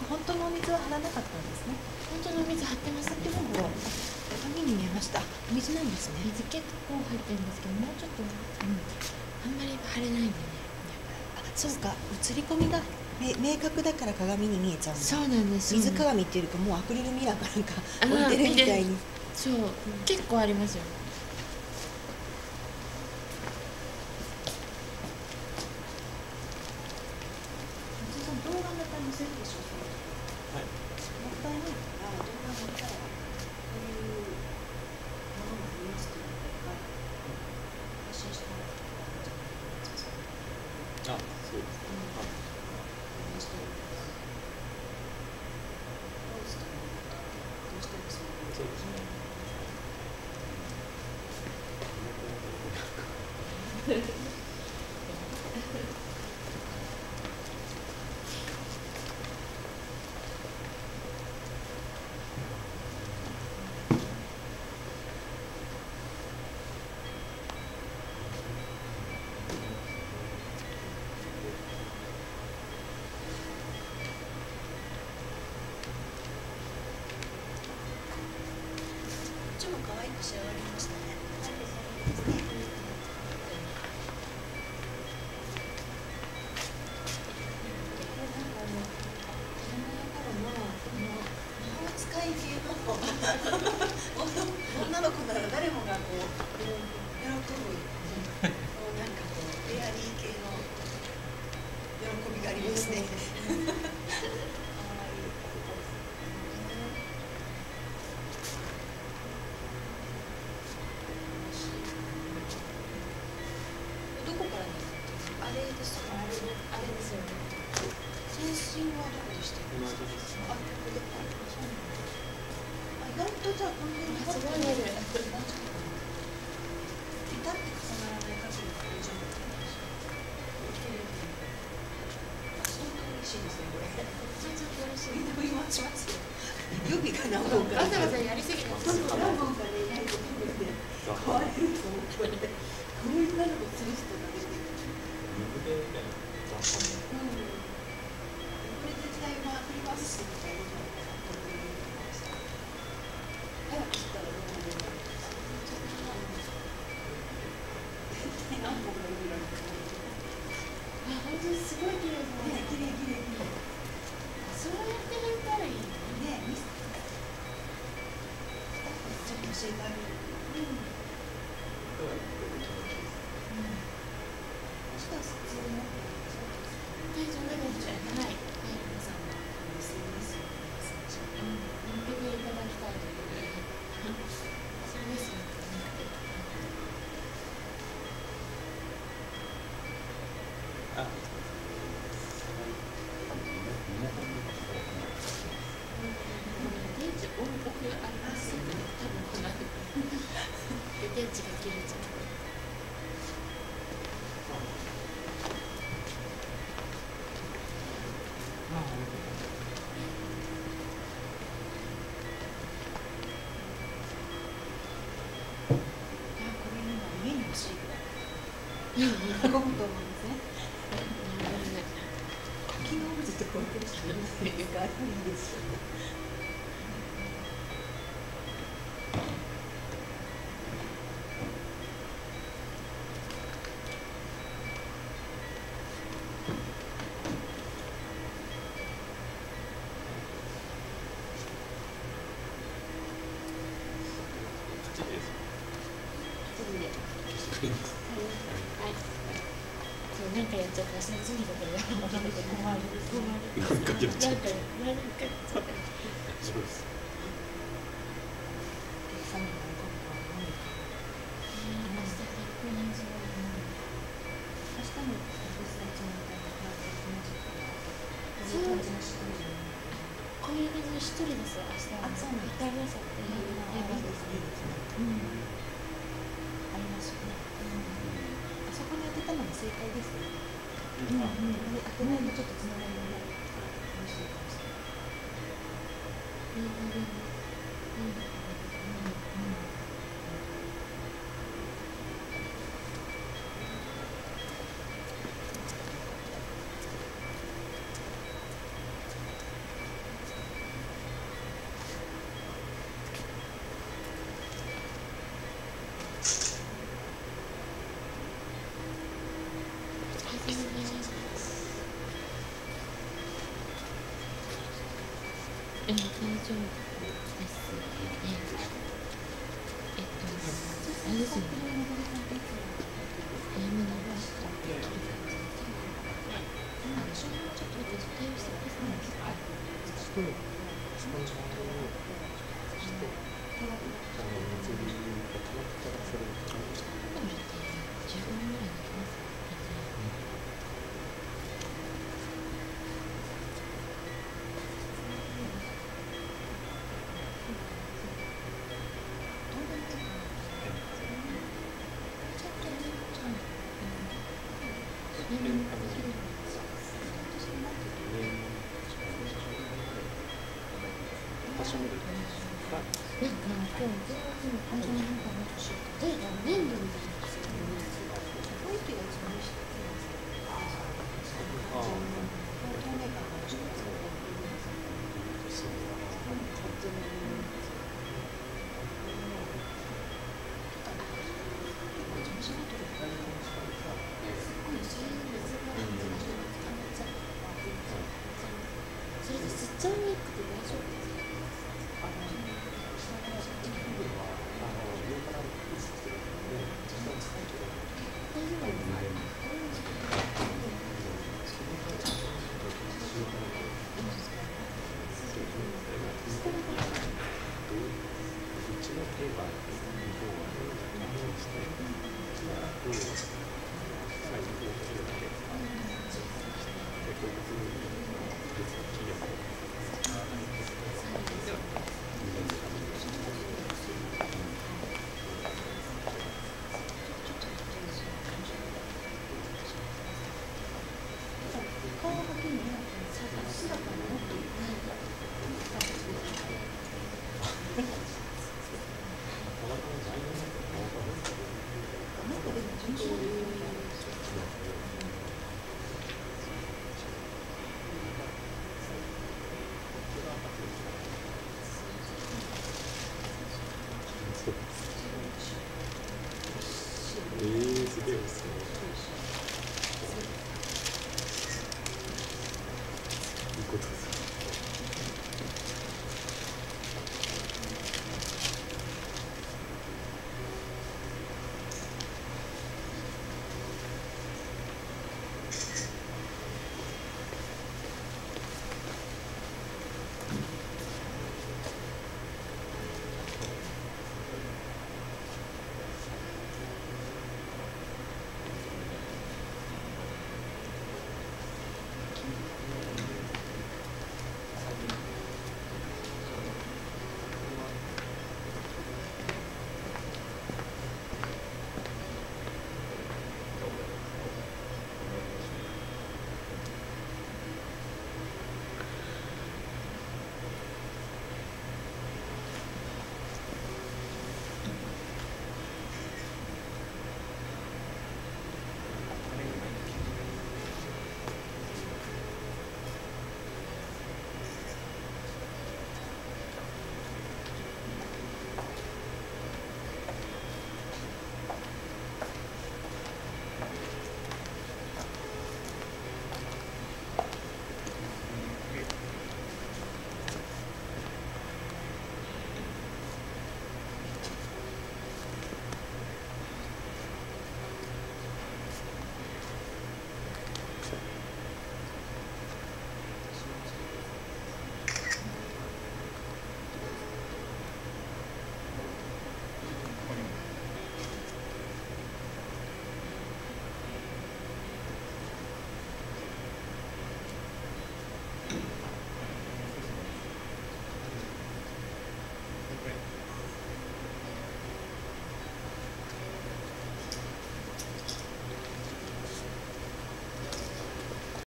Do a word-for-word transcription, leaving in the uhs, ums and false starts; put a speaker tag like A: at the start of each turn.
A: 本当のお水は張らなかったんですね。
B: 本当のお水張ってます。
A: でもほら紙に見えました。お水なんですね。
B: 水結構入ってるんですけど、もうちょっと、うん、あんまり張れないんでね。
A: あ、そうか、映り込みが明確だから鏡に見えちゃうんだ。
B: そうなんです。
A: 水鏡っていうかもうアクリルミラーかなんか置いてるみたいに。
B: そう、うん、結構ありますよ。
A: 動画また見せるでしょう。はい。もったいないから動画見たらこういうものが見やすくなるから発信してもらったら。あ、そうですね。はい。どうしてもどうしてもそうですね。こっちも可愛く仕上がりましたね。女の子なら誰もがこう喜ぶなんかこうフェアリー系の喜びがありますね。どこからあれですよ。あれあれですよね。先進はどこでしたっけ？あ、ここで。意外とじゃあこの辺にすごい見える。ピタッて重ならない限り大丈夫ですよ。相当嬉しいですねこれ。相当嬉しい。みんな振り回しますよ。予備が何本か。
B: わざわざやりすぎてます。
A: 何本かでいないと食べて壊れると思うこれ。こういうなのをする人が出てくる。これ絶対まあ振り回す人がいる。早く切ったらどうなるの？何本かいるら。
B: あ、本当にすごい綺麗ですね。
A: 綺麗綺麗綺麗。
B: そうやってやったらいい
A: ね。ちょっと教えてあげる。うん。明日は普通の。
B: 大丈夫です。はい。
A: 皆さんも エスエヌエス を
B: 見ていただきたいという。そうですよね。
C: あ。
B: 電池オンオフありますよね。多分この後電池が切れちゃう。
A: 運ぶと思うんですね。多機能物ってこうやってる人いるんですか？いいですよ。
B: なんかやっちゃったら次のこれやるので困る困るなんかやっちゃったなんかやっちゃった
C: そうです。
B: こういう感じの一人ですよ明日は。あ、そうなんです。ありますよね。やばいですね。
A: ありますよね。あそこに当てたのも正解ですね。うんうん。当てないとちょっとつながりがない。楽しいかもしれない。うんうんうんうん。
B: え、大丈夫ですね。えっと、あれですよね。早めにあの、ちょっと待って、対応してください。
C: して、その対応をして、あの、水が溜まったらそれを使いました。
B: じゅうごふんぐらいできますか？
C: 私もで
B: なんか今日全然あのなんか例えば粘土みたいな
A: 雰囲気が一番いいし、
C: ああ、
A: 透明感がちょっと
C: そう
A: 勝手に調子が取れた。
B: すごいそういう水がめっちゃそれで吸っちゃわなくて大丈夫？